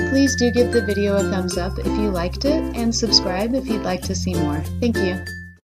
Please do give the video a thumbs up if you liked it and subscribe if you'd like to see more. Thank you.